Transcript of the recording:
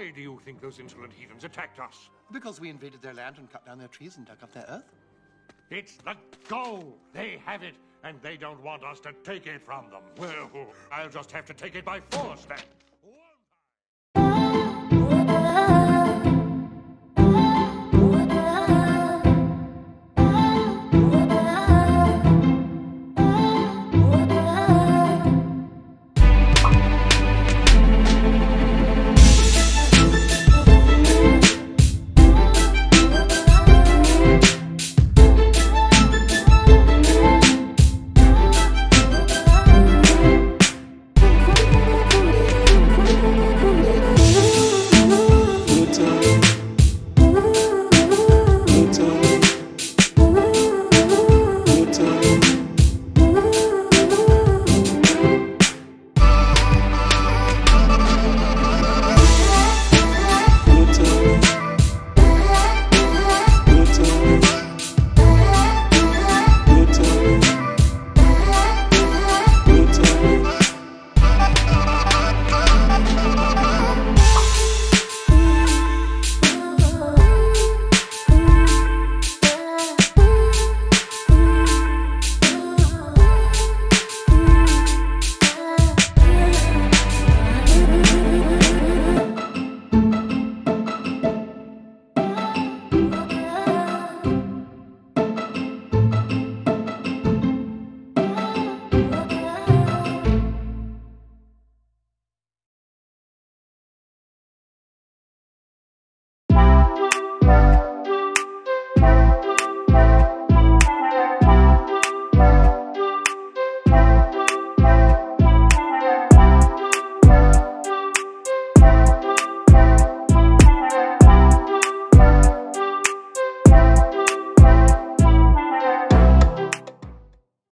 Why do you think those insolent heathens attacked us? Because we invaded their land and cut down their trees and dug up their earth. It's the gold. They have it, and they don't want us to take it from them. Well, I'll just have to take it by force then.